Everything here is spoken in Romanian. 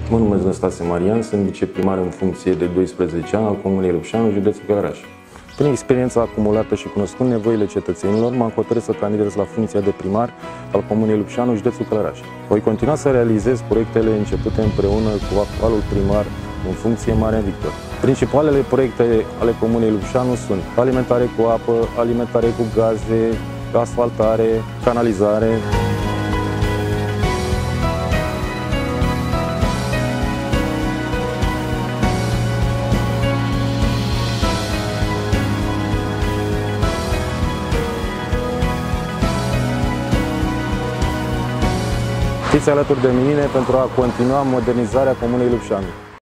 Mă numesc Năstase Marian, sunt viceprimar în funcție de 12 ani al Comunei Lupșanu, județul Călăraș. Prin experiența acumulată și cunoscând nevoile cetățenilor, m-am hotărât să candidez la funcția de primar al Comunei Lupșanu, județul Călăraș. Voi continua să realizez proiectele începute împreună cu actualul primar în funcție, Marian Victor. Principalele proiecte ale Comunei Lupșanu sunt alimentare cu apă, alimentare cu gaze, asfaltare, canalizare. Fiți alături de mine pentru a continua modernizarea Comunei Lupșanu.